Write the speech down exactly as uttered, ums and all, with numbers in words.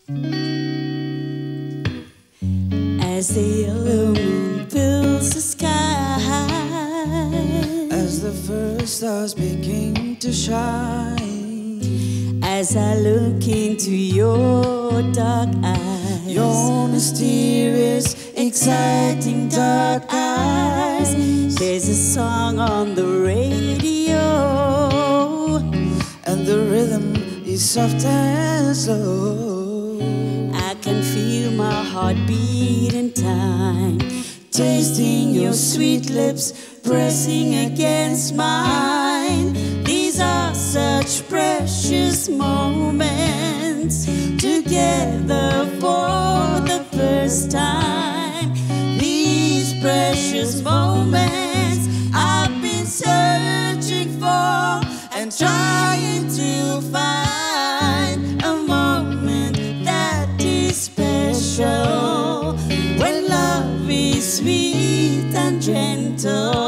As the yellow moon fills the sky, as the first stars begin to shine, as I look into your dark eyes, your mysterious, exciting dark eyes, there's a song on the radio, and the rhythm is soft and slow. I can feel my heart beat in time, Tasting your sweet lips pressing against mine. These are such precious moments, together for the first time. These precious moments I've been searching for and trying to find a moment that is special, when love is sweet and gentle.